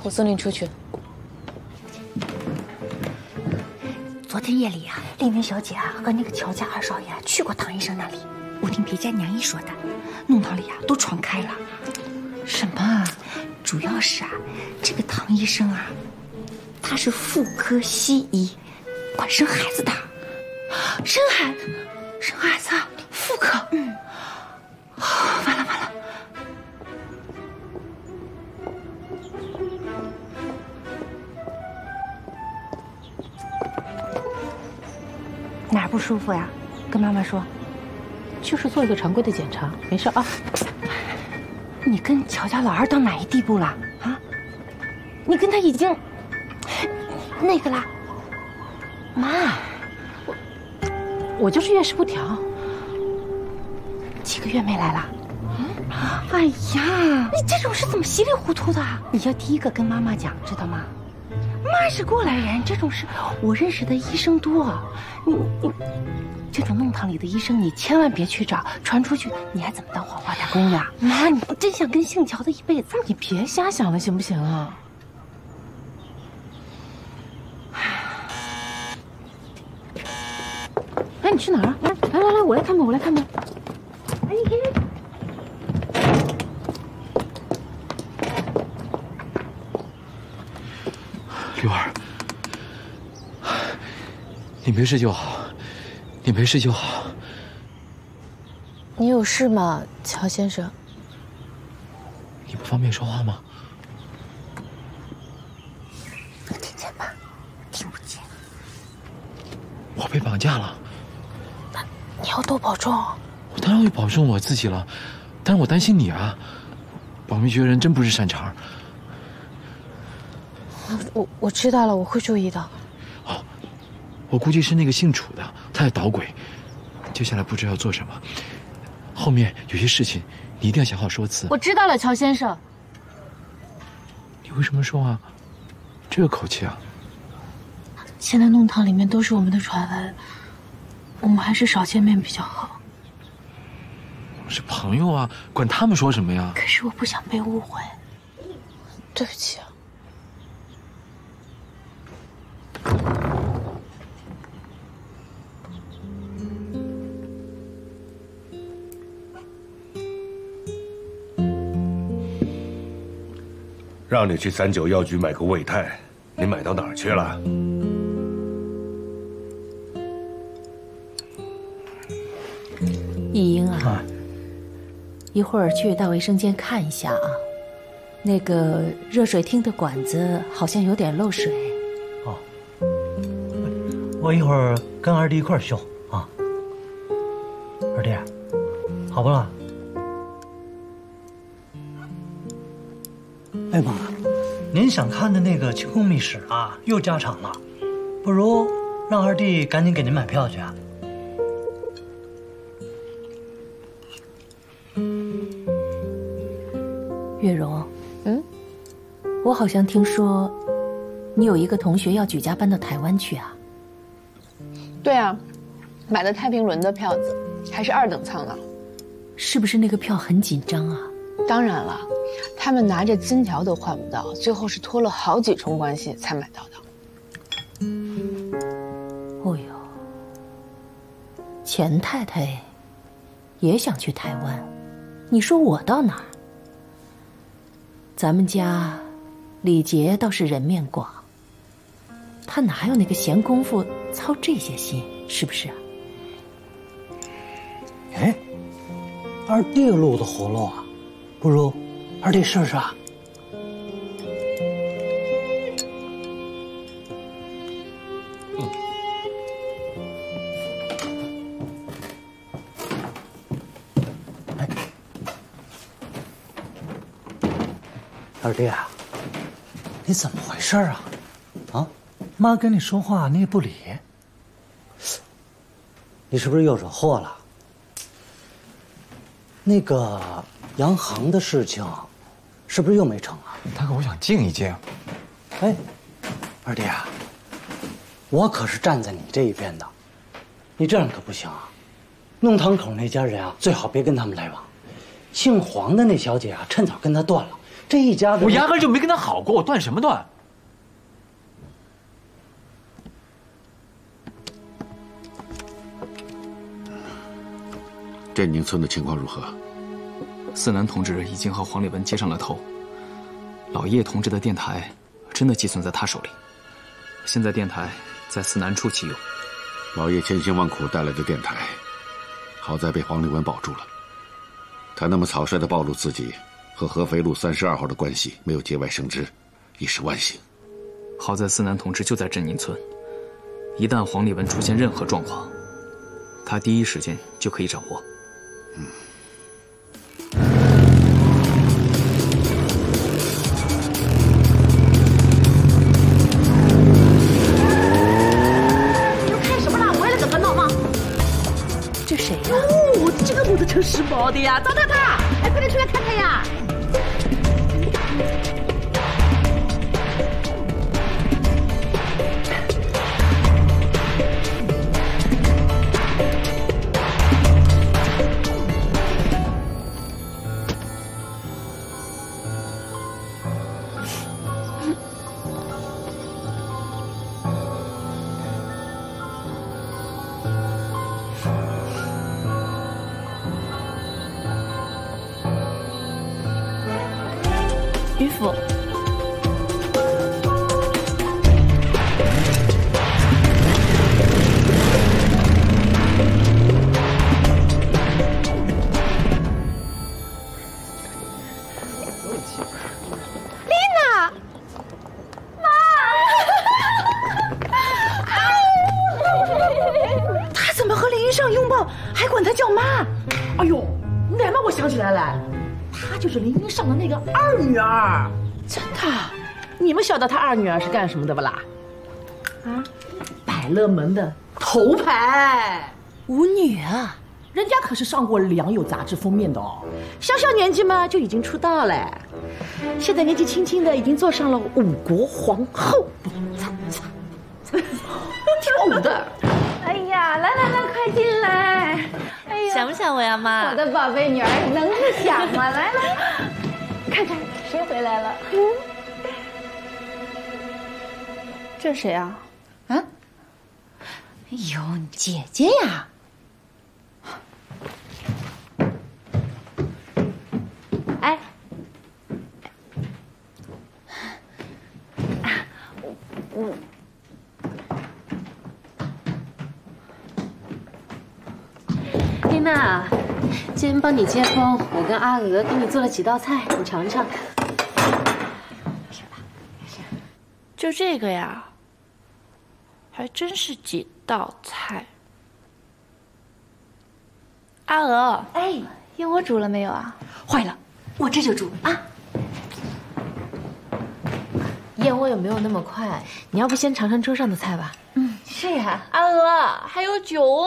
我送您出去。 昨天夜里啊，丽云小姐啊和那个乔家二少爷去过唐医生那里。我听别家娘姨说的，弄堂里啊都传开了。什么啊？主要是啊，这个唐医生啊，他是妇科西医，管生孩子的。生孩子啊，妇科。完了。哪儿不舒服呀？跟妈妈说。 就是做一个常规的检查，没事啊。 你跟乔家老二到哪一地步了啊？你跟他已经那个啦？妈， 我就是月事不调， 几个月没来了。哎呀，你这种事怎么稀里糊涂的？你要第一个跟妈妈讲，知道吗？妈是过来人，这种事我认识的医生多。你这种弄堂里的医生，你千万别去找，传出去你还怎么当黄花大公呀？妈，你真想跟姓乔的一辈子？ 你别瞎想了，行不行啊？哎，你去哪儿啊？来，我来看门。哎，你看。 六儿，你没事就好，你没事就好。 你有事吗，乔先生？ 你不方便说话吗？ 能听见吗？听不见。 我被绑架了。 那你要多保重。 我当然会保重我自己了，但是我担心你啊。保密学人真不是善茬。 我知道了，我会注意的。 哦，我估计是那个姓楚的，他在捣鬼。接下来不知道要做什么，后面有些事情你一定要想好说辞。 我知道了，乔先生。 你为什么说话这个口气啊？ 现在弄堂里面都是我们的传闻，我们还是少见面比较好。 我们是朋友啊，管他们说什么呀？ 可是我不想被误会，对不起啊。 让你去39药局买个胃泰，你买到哪儿去了？ 一英啊，一会儿去大卫生间看一下啊。那个热水厅的管子好像有点漏水。 哦，我一会儿跟二弟一块儿修啊。二弟，好不了？哎妈，您想看的那个清宫秘史啊，又加场了，不如让二弟赶紧给您买票去啊。 月容，我好像听说你有一个同学要举家搬到台湾去啊。 对啊，买的太平轮的票子，还是2等舱呢。 是不是那个票很紧张啊？ 当然了，他们拿着金条都换不到，最后是托了好几重关系才买到的。 哦呦，钱太太也想去台湾，你说我到哪儿？咱们家李杰倒是人面广，他哪有那个闲工夫操这些心，是不是啊？ 哎，二弟路子活络啊，不如二弟试试啊。二弟啊，你怎么回事啊？啊，妈跟你说话你也不理，你是不是又惹祸了？那个洋行的事情，是不是又没成啊？ 大哥，我想静一静。 哎，二弟啊，我可是站在你这一边的，你这样可不行啊！弄堂口那家人啊，最好别跟他们来往。姓黄的那小姐啊，趁早跟他断了。 这一家子， 我压根就没跟他好过，我断什么断？ 镇宁村的情况如何？ 四南同志已经和黄立文接上了头，老叶同志的电台真的寄存在他手里。现在电台在四南处启用。 老叶千辛万苦带来的电台，好在被黄立文保住了。他那么草率地暴露自己和合肥路32号的关系，没有节外生枝，已是万幸。 好在四南同志就在镇宁村，一旦黄立文出现任何状况，他第一时间就可以掌握。 我的城时髦的呀，找他！哎，快点出来看看呀！ 渔夫， 他怎么和林医生拥抱，还管他叫妈？哎呦，奶妈，我想起来了。她就是林一上的那个二女儿，真的？你们晓得她二女儿是干什么的不啦？啊，百乐门的头牌舞女啊， 人家可是上过《良友》杂志封面的哦。小小年纪嘛就已经出道了，现在年纪轻轻的已经做上了5国皇后，跳舞的。 哎呀，来，快进来！哎呀， 想不想我呀，妈？ 我的宝贝女儿，能不想吗？来，看看谁回来了。这谁啊？ 啊？哎呦，姐姐呀！ 哎， 丽娜，今天帮你接风，我跟阿娥给你做了几道菜，你尝尝。 就这个呀，还真是几道菜。阿娥， 哎， 燕窝煮了没有啊？ 坏了，我这就煮啊。 燕窝也没有那么快，你要不先尝尝桌上的菜吧？ 嗯，是呀。 阿娥，还有酒哦。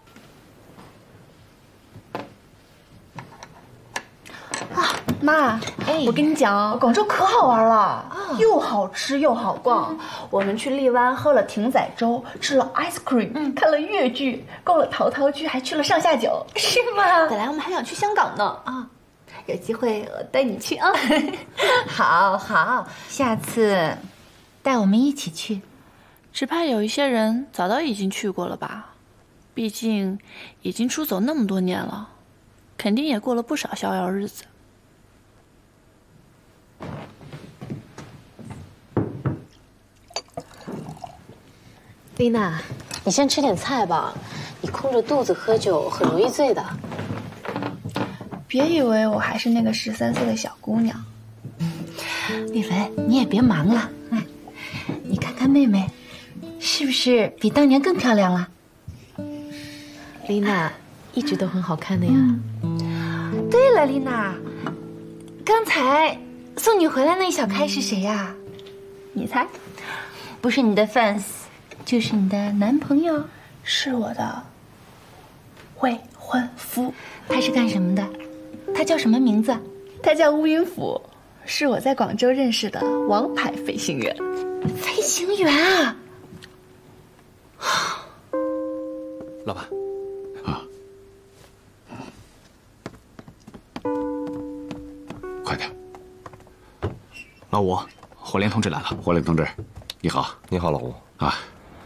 啊，妈，我跟你讲，广州可好玩了，又好吃又好逛。我们去荔湾喝了艇仔粥，吃了 ice cream，看了粤剧，逛了陶陶居，还去了上下九，是吗？本来我们还想去香港呢，啊，有机会我带你去啊。 好，下次带我们一起去。 只怕有一些人早都已经去过了吧，毕竟已经出走那么多年了，肯定也过了不少逍遥日子。 丽娜，你先吃点菜吧，你空着肚子喝酒很容易醉的。 别以为我还是那个13岁的小姑娘。 丽文，你也别忙了，你看看妹妹，是不是比当年更漂亮了？ 丽娜一直都很好看的呀。 对了，丽娜，刚才送你回来那小开是谁呀？ 你猜？ 不是你的 fans， 就是你的男朋友。 是我的未婚夫。 他是干什么的？他叫什么名字？ 他叫乌云甫，是我在广州认识的王牌飞行员。 飞行员啊！ 老板， 快点， 老吴，火莲同志来了。 火莲同志，你好。 你好，老吴啊。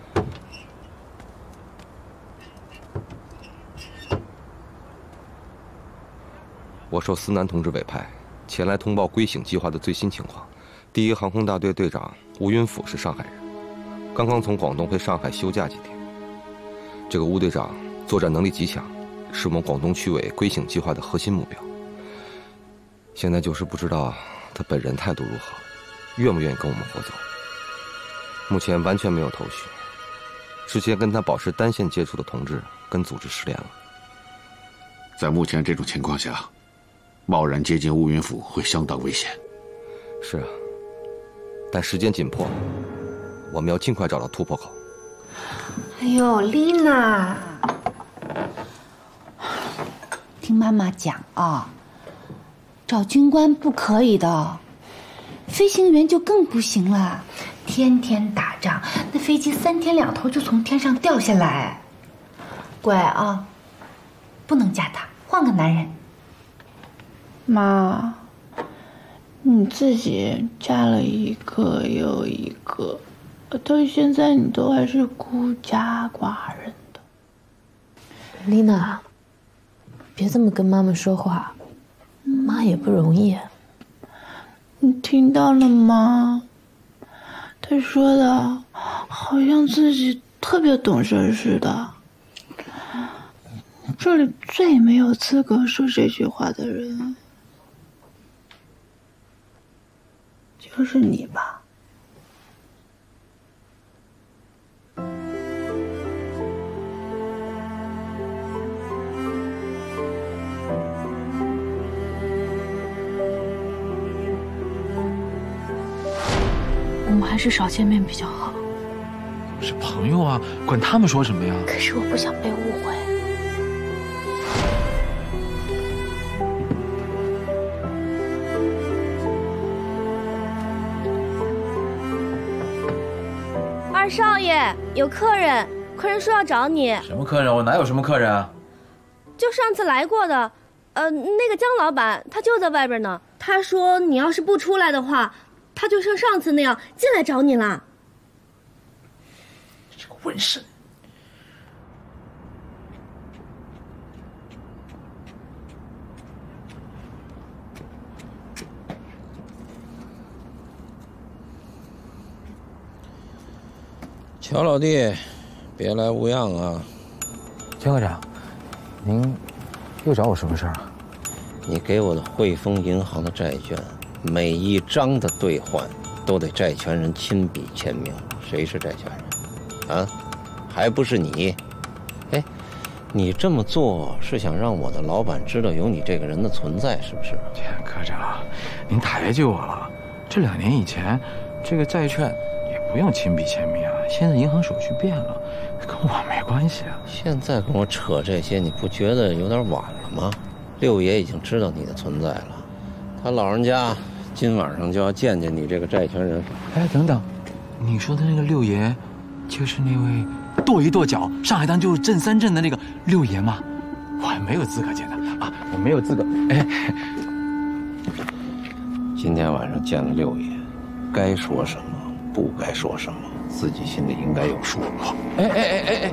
我受司南同志委派，前来通报归省计划的最新情况。第一航空大队队长吴云甫是上海人，刚刚从广东回上海休假几天。这个吴队长作战能力极强，是我们广东区委归省计划的核心目标。现在就是不知道他本人态度如何，愿不愿意跟我们合作。目前完全没有头绪。之前跟他保持单线接触的同志跟组织失联了。 在目前这种情况下，贸然接近乌云府会相当危险。 是啊，但时间紧迫，我们要尽快找到突破口。 哎呦，丽娜，听妈妈讲啊，找军官不可以的，飞行员就更不行了。天天打仗，那飞机3天2头就从天上掉下来。乖啊，不能嫁他，换个男人。 妈，你自己嫁了一个又一个，到现在你都还是孤家寡人的。 丽娜，别这么跟妈妈说话，妈也不容易。 你听到了吗？他说的好像自己特别懂事似的。这里最没有资格说这句话的人就是你吧。 我们还是少见面比较好。 是朋友啊，管他们说什么呀？ 可是我不想被误会。 二少爷，有客人，客人说要找你。 什么客人？我哪有什么客人啊？ 就上次来过的，那个江老板，他就在外边呢。他说你要是不出来的话，他就像上次那样进来找你了。 这个瘟神！ 乔老弟，别来无恙啊！ 江科长，您又找我什么事儿啊？ 你给我的汇丰银行的债券，每一张的兑换都得债权人亲笔签名。谁是债权人？啊，还不是你？哎，你这么做是想让我的老板知道有你这个人的存在，是不是？ 科长，您抬举我了。这2年以前，这个债券也不用亲笔签名啊。现在银行手续变了，跟我没关系啊。 现在跟我扯这些，你不觉得有点晚了吗？六爷已经知道你的存在了，他老人家今晚上就要见见你这个债权人。 哎，等等，你说的那个六爷，就是那位跺一跺脚，上海滩就是震3震的那个六爷吗？我还没有资格见他啊，我没有资格。哎， 今天晚上见了六爷，该说什么，不该说什么，自己心里应该有数。 哎！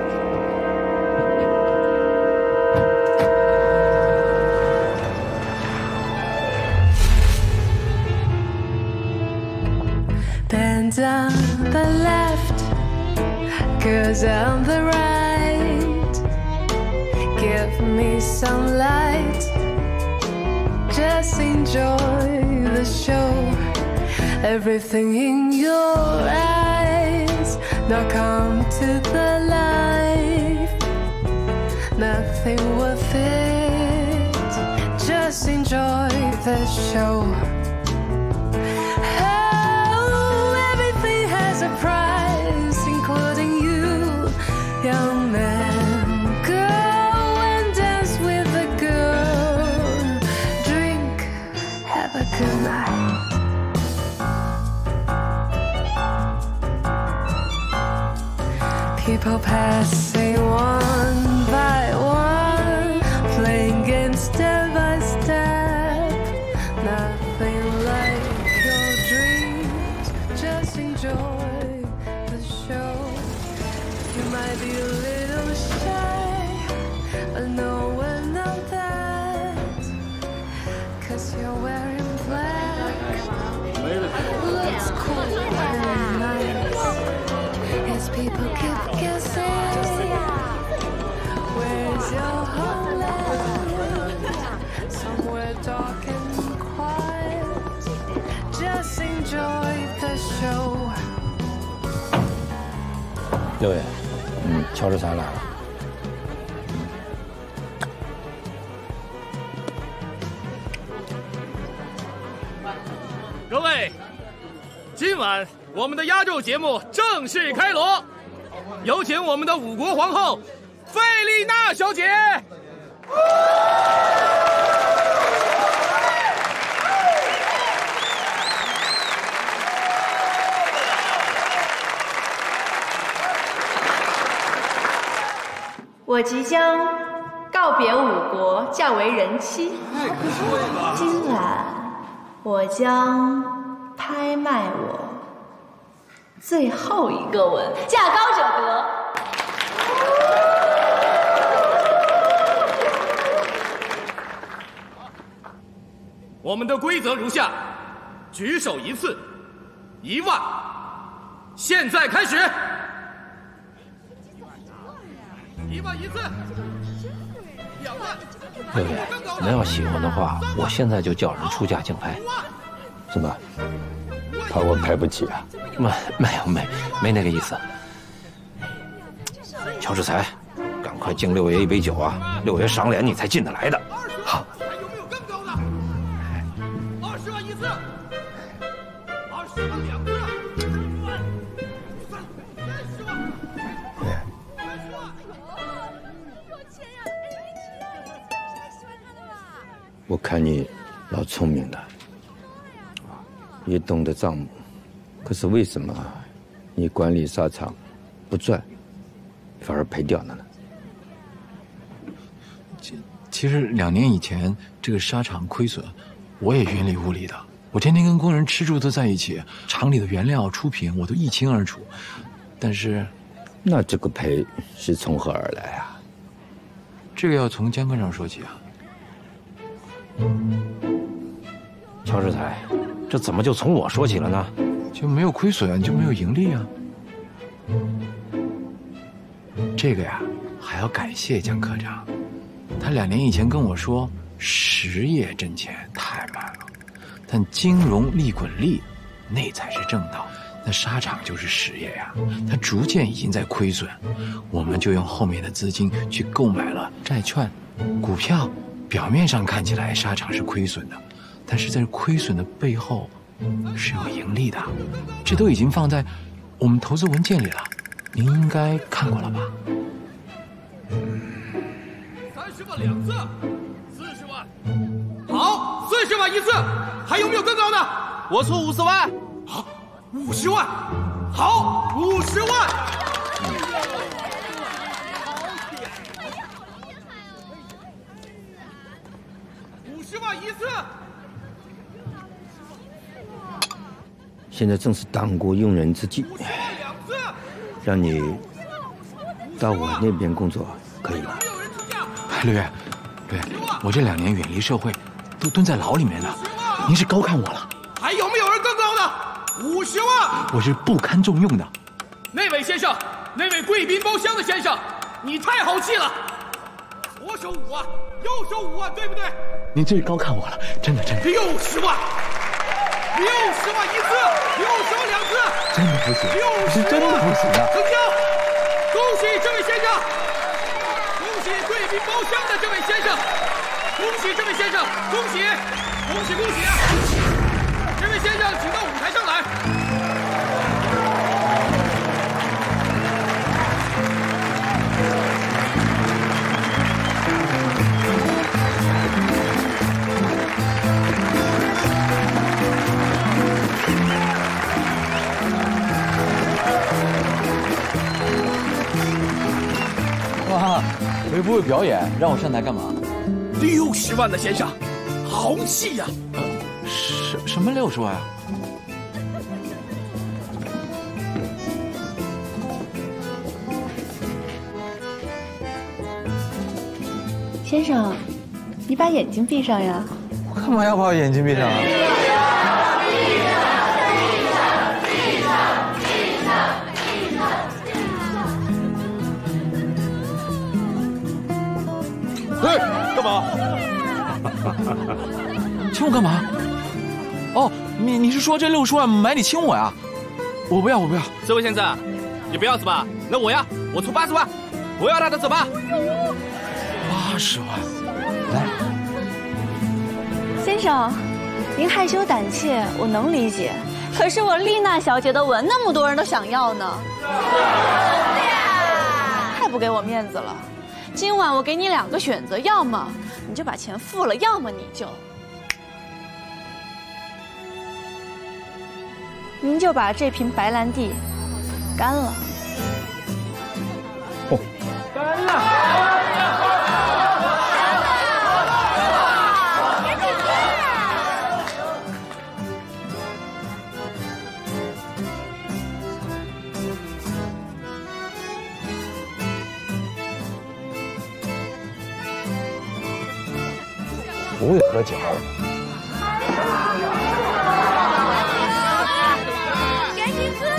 Bend on the left, goes on the right. Give me some light, just enjoy the show. Everything in your eyes, now come to the life. Nothing worth it, just enjoy the show. A price, including you, young man. Go and dance with a girl. Drink, have a good night. People passing one by one, playing games step by step. Nothing like your might be a little shy, but no one knows that. 'Cause you're wearing black. Looks cool and nice. As people keep guessing, where's your homeland? Somewhere dark and quiet. Just enjoy the show. 六爷，乔治才来了。 各位，今晚我们的压轴节目正式开锣，有请我们的五国皇后费丽娜小姐。 我即将告别五国，嫁为人妻。今晚我将拍卖我最后一个吻，价高者得。 我们的规则如下：举手一次，1万。现在开始。1万一次，2万。 六爷，您要喜欢的话，我现在就叫人出价竞拍。怎么，怕我拍不起啊？没那个意思。乔治才，赶快敬六爷一杯酒啊！六爷赏脸你才进得来的。好。 还有没有更高的？20万一次，20万2次，30万。 我看你老聪明的，也懂得账目，可是为什么你管理沙场不赚，反而赔掉了呢？ 其实2年以前这个沙场亏损，我也云里雾里的。我天天跟工人吃住都在一起，厂里的原料出品我都一清二楚。但是， 那这个赔是从何而来啊？ 这个要从江科长说起啊。 乔治才，这怎么就从我说起了呢？ 就没有亏损，就没有盈利啊。这个呀，还要感谢江科长。他2年以前跟我说，实业挣钱太慢了，但金融利滚利，那才是正道。那沙场就是实业呀，它逐渐已经在亏损，我们就用后面的资金去购买了债券、股票。表面上看起来沙场是亏损的，但是在亏损的背后是有盈利的，这都已经放在我们投资文件里了，您应该看过了吧 ？30万2次，40万。好，40万一次，还有没有更高的？我出50万。好，50万。好，50万。50万一次。 现在正是当国用人之际，让你到我那边工作可以吗？ 六爷，我这2年远离社会，都蹲在牢里面了，您是高看我了。 还有没有人更高的？50万。 我是不堪重用的。 那位先生，那位贵宾包厢的先生，你太豪气了。左手5万，右手5万，对不对？ 您这是高看我了，真的。 60万。60万一次，60万2次， 真的不行，是真的不行啊！ 成交！恭喜这位先生，恭喜贵宾包厢的这位先生，恭喜这位先生，恭喜啊！这位先生，请到舞台上来。 哇，没不会表演，让我上台干嘛 ？60万的先生，豪气呀！ 什么60万啊？ 先生，你把眼睛闭上呀。 我干嘛要把眼睛闭上啊？ 哎，干嘛？ 亲我干嘛？哦，你是说这60万买你亲我呀？我不要，我不要。 这位先生，你不要是吧？那我呀，我出80万，不要他的走吧。 80万，来。 先生，您害羞胆怯，我能理解。可是我丽娜小姐的吻，那么多人都想要呢，太不给我面子了。今晚我给你2个选择，要么你就把钱付了，要么您就把这瓶白兰地干了。 哦， 干了！ 不会喝酒。 赶紧喝！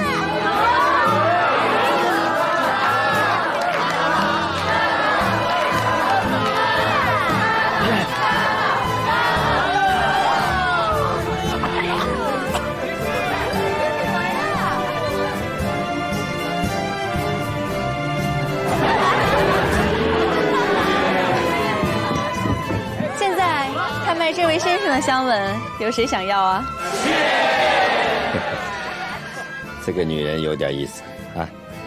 这位先生的香吻，有谁想要啊？ 这个女人有点意思啊！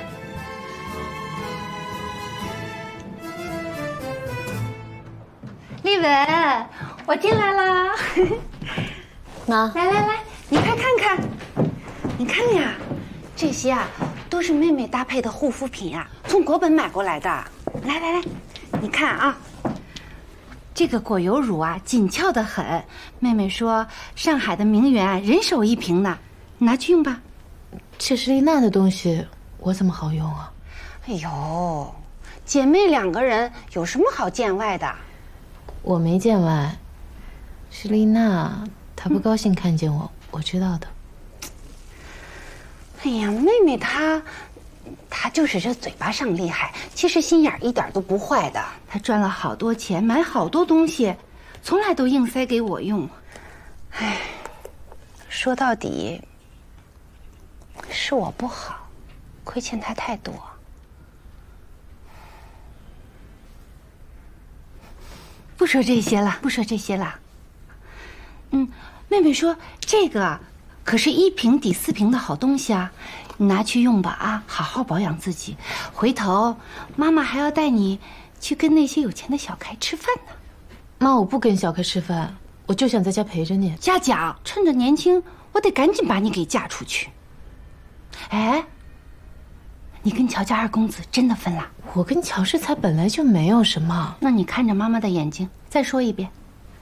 丽文，我进来啦！ 妈， 来，你快看看，你看呀，这些啊都是妹妹搭配的护肤品呀，从国本买过来的。来，你看啊。这个果油乳啊，紧俏得很。妹妹说，上海的名媛人手1瓶呢，你拿去用吧。 这是丽娜的东西，我怎么好用啊？ 哎呦，姐妹2个人有什么好见外的？ 我没见外，是丽娜，她不高兴看见我，我知道的。 哎呀，妹妹她就是这嘴巴上厉害，其实心眼一点都不坏的。她赚了好多钱，买好多东西，从来都硬塞给我用。哎，说到底是我不好，亏欠她太多。不说这些了。妹妹说这个可是1瓶抵4瓶的好东西啊。你拿去用吧啊，好好保养自己。回头妈妈还要带你去跟那些有钱的小开吃饭呢。 妈，我不跟小开吃饭，我就想在家陪着你。 家讲，趁着年轻，我得赶紧把你给嫁出去。哎，你跟乔家2公子真的分了？ 我跟乔世才本来就没有什么。 那你看着妈妈的眼睛，再说一遍。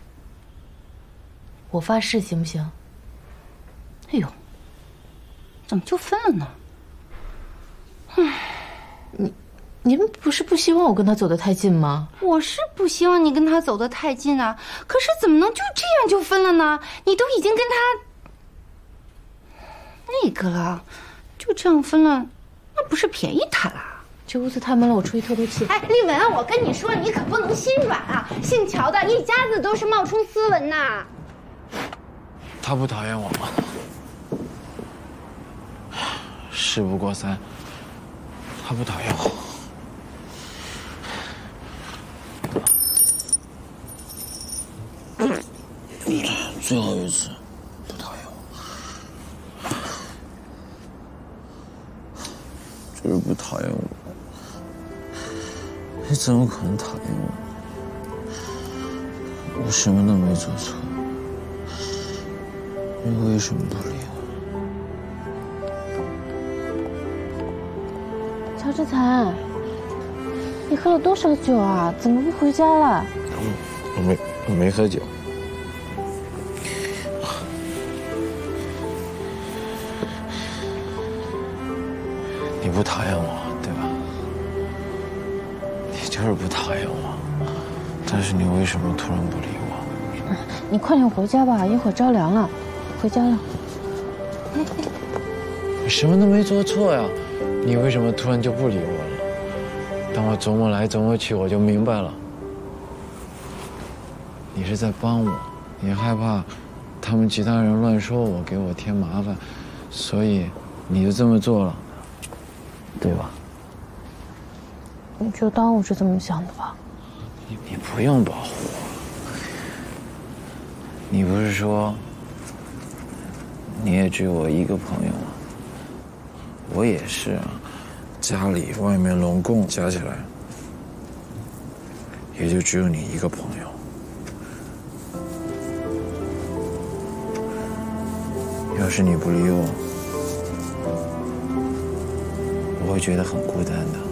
我发誓，行不行？ 哎呦，怎么就分了呢？ 你们不是不希望我跟他走得太近吗？ 我是不希望你跟他走得太近啊，可是怎么能就这样就分了呢？你都已经跟他那个了，就这样分了，那不是便宜他了？ 这屋子太闷了，我出去透透气。 哎，丽文，我跟你说，你可不能心软啊！姓乔的一家子都是冒充斯文呐。 他不讨厌我吗？事不过3，他不讨厌我。最后一次，不讨厌我，就是不讨厌我。你怎么可能讨厌我？我什么都没做错，你为什么不理我？乔志才，你喝了多少酒啊？怎么不回家了？ 我没喝酒。你不讨厌我，对吧？你就是不讨厌我， 但是你为什么突然不理我？ 你快点回家吧，一会儿着凉了。回家了。 我什么都没做错呀，你为什么突然就不理我了？当我琢磨来琢磨去，我就明白了，你是在帮我，你害怕他们其他人乱说我，给我添麻烦，所以你就这么做了，对吧？ 你就当我是这么想的吧。 你不用保护我，你不是说你也只有我一个朋友吗？我也是啊，家里外面拢共加起来，也就只有你一个朋友。要是你不理我，我会觉得很孤单的。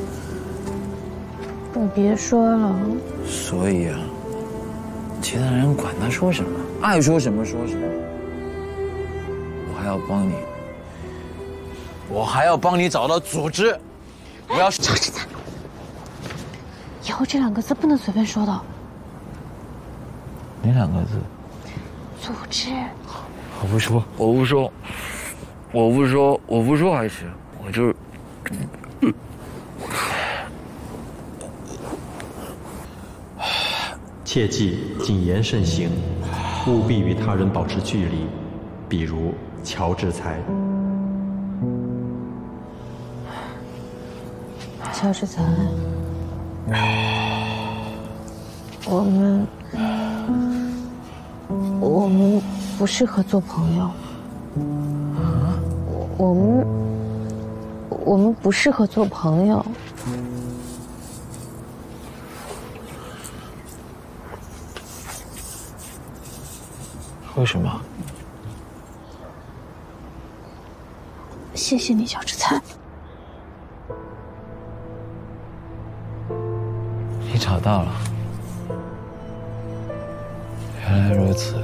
你别说了。 所以啊，其他人管他说什么，爱说什么说什么，我还要帮你，我还要帮你找到组织。我要乔治才，以后这2个字不能随便说的。 哪2个字？ 组织。 我不说，我不说，我不说，我不说还行，我就是。 切记谨言慎行，务必与他人保持距离，比如乔治才。 乔治才，我们不适合做朋友。 啊？ 我们不适合做朋友。 为什么？ 谢谢你，乔治才。 你找到了，原来如此。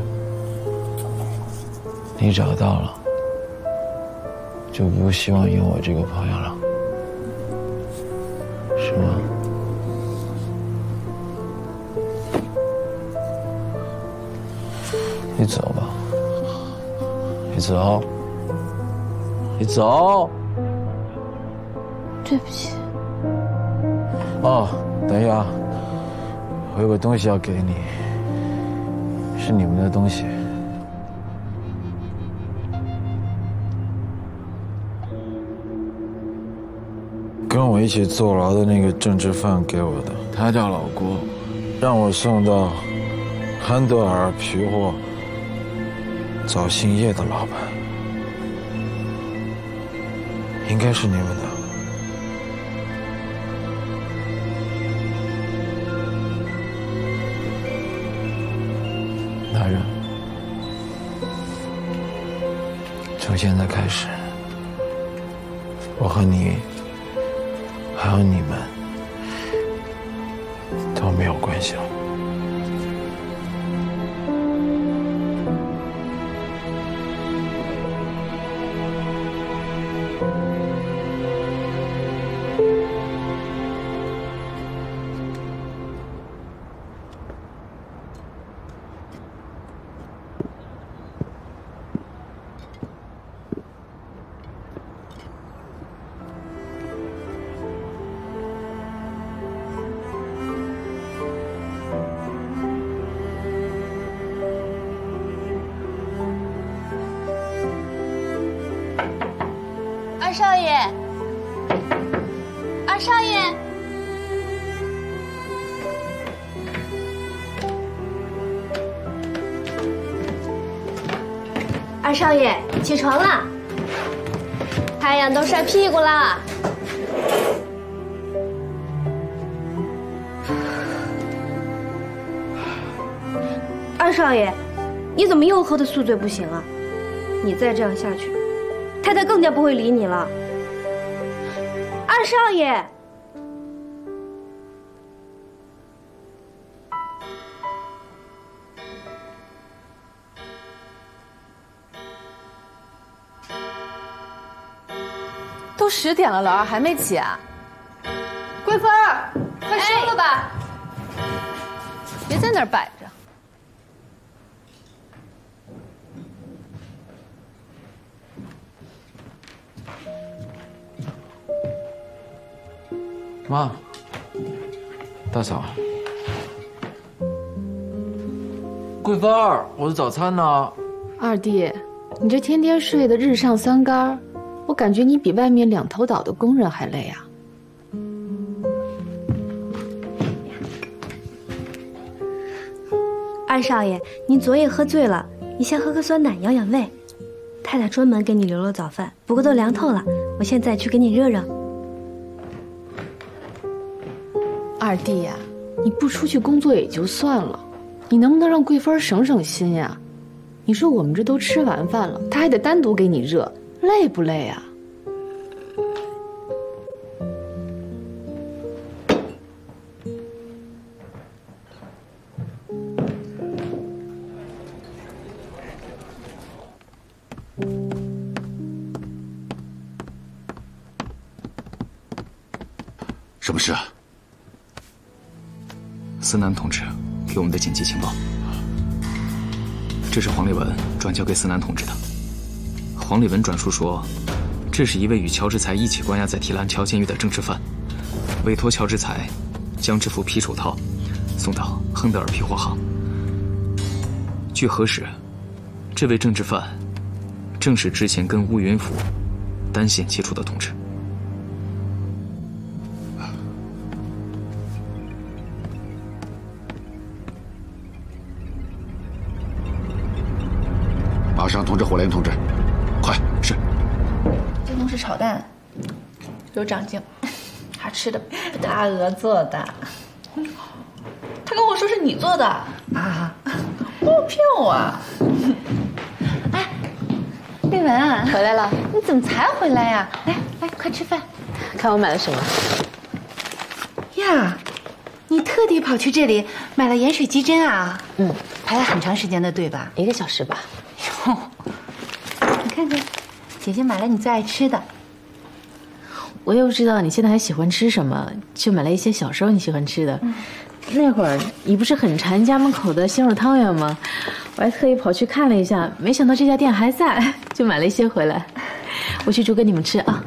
你找到了，就不希望有我这个朋友了，是吗？你走吧，你走，你走。 对不起。 哦，等一下，我有个东西要给你，是你们的东西。跟我一起坐牢的那个政治犯给我的，他叫老郭，让我送到韩德尔皮货早兴业的老板，应该是你们的。大人，从现在开始，我和你，还有你们，都没有关系了。 二少爷，二少爷，二少爷，起床了，太阳都晒屁股了。二少爷，你怎么又喝得宿醉不醒啊？你再这样下去，太太更加不会理你了。二少爷， 都10点了，老二还没起啊？桂芬儿，快收了吧。 别在那儿摆着。 妈，大嫂，桂芬儿，我的早餐呢？ 二弟，你这天天睡的日上三竿，我感觉你比外面2头岛的工人还累啊。 二少爷，您昨夜喝醉了，你先喝个酸奶养养胃。太太专门给你留了早饭，不过都凉透了，我现在去给你热热。 二弟呀，你不出去工作也就算了，你能不能让桂芬省省心呀？你说我们这都吃完饭了，她还得单独给你热，累不累啊？ 什么事啊？ 司南同志给我们的紧急情报，这是黄立文转交给司南同志的。黄立文转述说，这是一位与乔治才一起关押在提篮桥监狱的政治犯，委托乔治才将这副皮手套送到亨德尔皮货行。据核实，这位政治犯正是之前跟乌云府单线接触的同志。 马上通知火莲同志，快！是。 这东是炒蛋，有长进，好吃的。 大鹅做的。 他跟我说是你做的啊，骗我啊！ 哎，丽文回来了，你怎么才回来呀？来来，快吃饭。 看我买了什么？ 呀，你特地跑去这里买了盐水鸡胗啊？ 嗯，排了很长时间的队吧 ？1个小时吧。 哟，你看看，姐姐买了你最爱吃的。 我又不知道你现在还喜欢吃什么，就买了一些小时候你喜欢吃的。那会儿你不是很馋家门口的鲜肉汤圆吗？我还特意跑去看了一下，没想到这家店还在，就买了一些回来。我去煮给你们吃啊。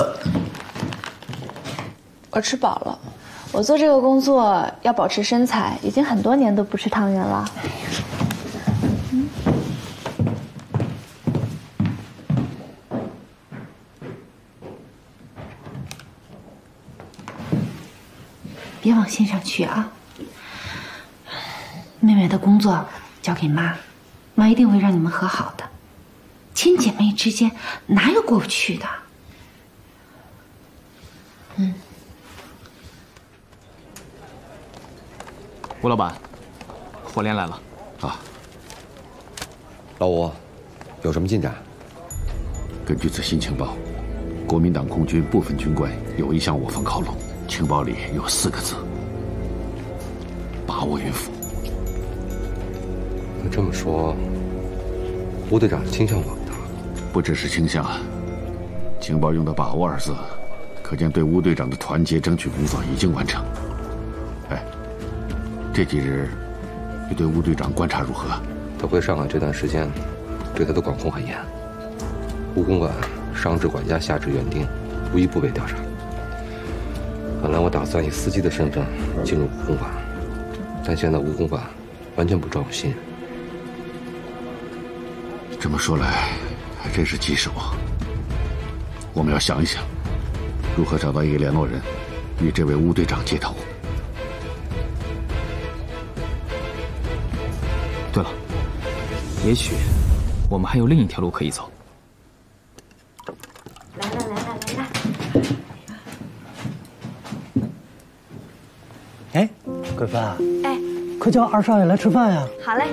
我吃饱了，我做这个工作要保持身材，已经很多年都不吃汤圆了。 别往心上去啊！妹妹的工作交给妈，妈一定会让你们和好的。亲姐妹之间哪有过不去的？ 吴老板，火莲来了。 啊，老吴，有什么进展？ 根据最新情报，国民党空军部分军官有意向我方靠拢。情报里有4个字：把握云府。 那这么说，吴队长倾向我们的？ 不只是倾向，情报用的“把握”2字，可见对吴队长的团结争取工作已经完成。哎，这几日你对吴队长观察如何？ 他回上海这段时间，对他的管控很严。吴公馆上至管家，下至园丁，无一不被调查。本来我打算以司机的身份进入吴公馆，但现在吴公馆完全不招我信任。 这么说来，还真是棘手啊。我们要想一想，如何找到一个联络人，与这位吴队长接头。 对了，也许我们还有另一条路可以走。 来了来了来了！ 哎，桂芬啊， 哎， 快叫二少爷来吃饭呀！ 好嘞。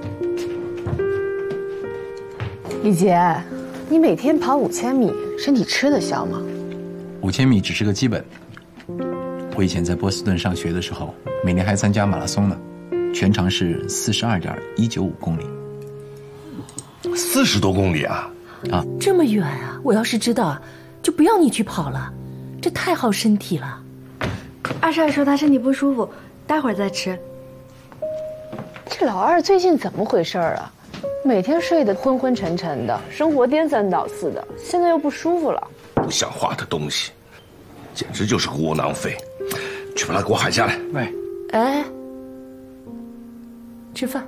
李杰，你每天跑5000米，身体吃得消吗 ？5000米只是个基本。我以前在波士顿上学的时候，每年还参加马拉松呢，全长是42.195公里。 40多公里啊！ 啊，这么远啊！我要是知道，就不要你去跑了，这太耗身体了。 二少爷说他身体不舒服，待会儿再吃。 这老二最近怎么回事啊？每天睡得昏昏沉沉的，生活颠三倒四的，现在又不舒服了。 不像话的东西，简直就是个窝囊废！去把他给我喊下来。 喂，哎，吃饭。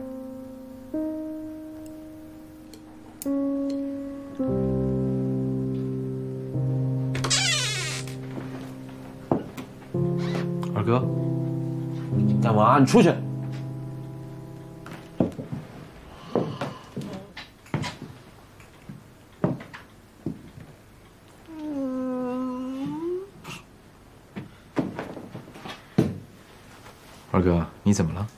二哥， 大娃，你出去。 二哥，你怎么了？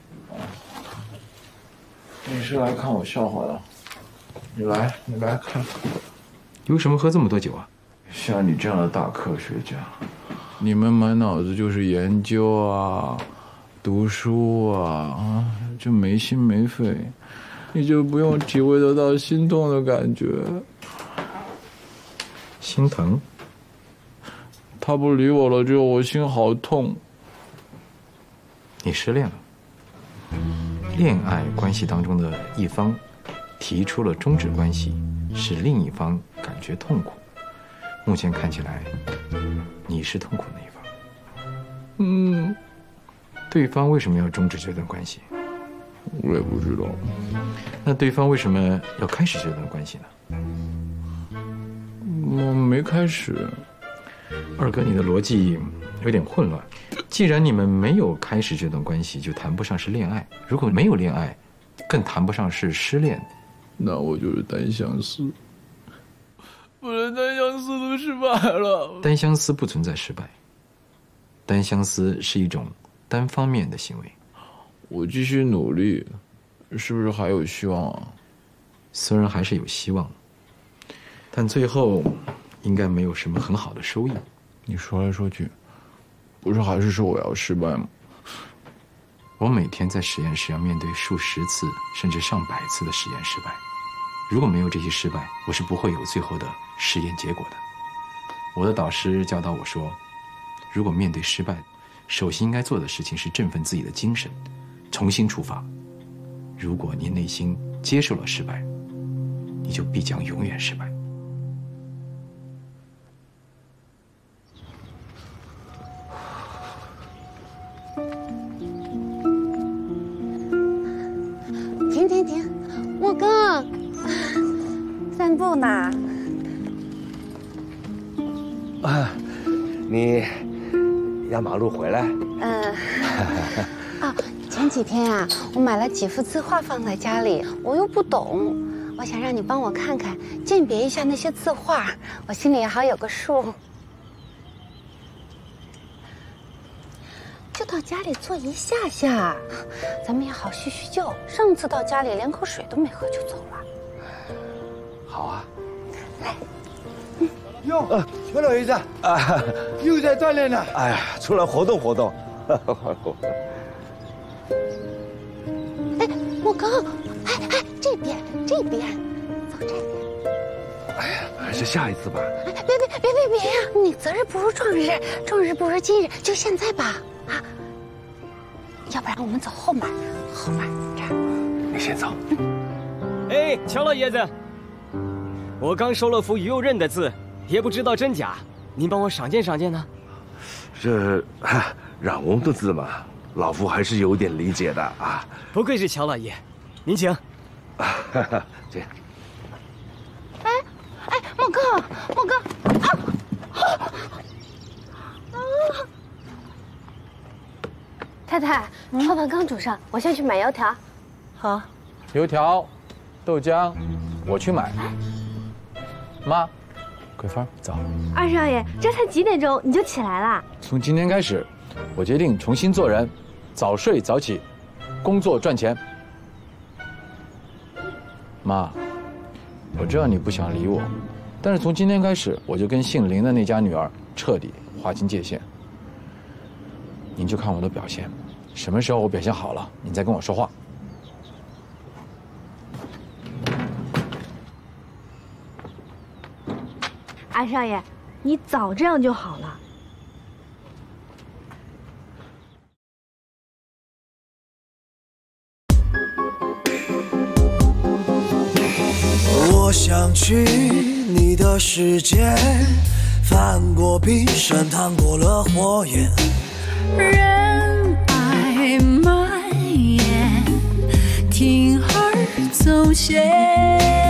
你是来看我笑话的？你来看。 你为什么喝这么多酒啊？ 像你这样的大科学家，你们满脑子就是研究啊、读书啊，就没心没肺，你就不用体会得到心动的感觉。 心疼？ 他不理我了之后，我心好痛。 你失恋了。恋爱关系当中的一方提出了终止关系，使另一方感觉痛苦。目前看起来，你是痛苦那一方。对方为什么要终止这段关系？ 我也不知道。 那对方为什么要开始这段关系呢？ 我没开始。 二哥，你的逻辑有点混乱。既然你们没有开始这段关系，就谈不上是恋爱；如果没有恋爱，更谈不上是失恋。 那我就是单相思。不然单相思都失败了。 单相思不存在失败，单相思是一种单方面的行为。 我继续努力，是不是还有希望啊？ 虽然还是有希望，但最后应该没有什么很好的收益。 你说来说去，不是还是说我要失败吗？ 我每天在实验室要面对数十次甚至上百次的实验失败，如果没有这些失败，我是不会有最后的实验结果的。我的导师教导我说，如果面对失败，首先应该做的事情是振奋自己的精神，重新出发。如果你内心接受了失败，你就必将永远失败。 停，莫哥，散步呢？ 你压马路回来？ 前几天啊，我买了几幅字画放在家里，我又不懂，我想让你帮我看看，鉴别一下那些字画，我心里也好有个数。就到家里坐一下下，咱们也好叙叙旧。上次到家里连口水都没喝就走了。 好啊， 来。 哟，邱老爷子啊，又在锻炼呢。 哎呀，出来活动活动。 哎，莫哥，哎，这边，走这边。 哎呀，还是下一次吧。 哎，别呀！你择日不如撞日，撞日不如今日，就现在吧。啊，要不然我们走后面这儿。 你先走。 哎，乔老爷子，我刚收了幅鱼右刃的字，也不知道真假，您帮我赏鉴赏鉴呢？ 这冉翁的字嘛，老夫还是有点理解的啊。 不愧是乔老爷，您请。 这。 哎，莫哥，太太，泡饭刚煮上，我先去买油条。 好， 油条、豆浆，我去买。妈，桂芳，走。 二少爷，这才几点钟你就起来了？ 从今天开始，我决定重新做人，早睡早起，工作赚钱。妈，我知道你不想理我，但是从今天开始，我就跟姓林的那家女儿彻底划清界限。您就看我的表现，什么时候我表现好了，你再跟我说话。 二少爷，你早这样就好了。 想去你的世界，翻过冰山，趟过了火焰， 人海蔓延，铤而走险。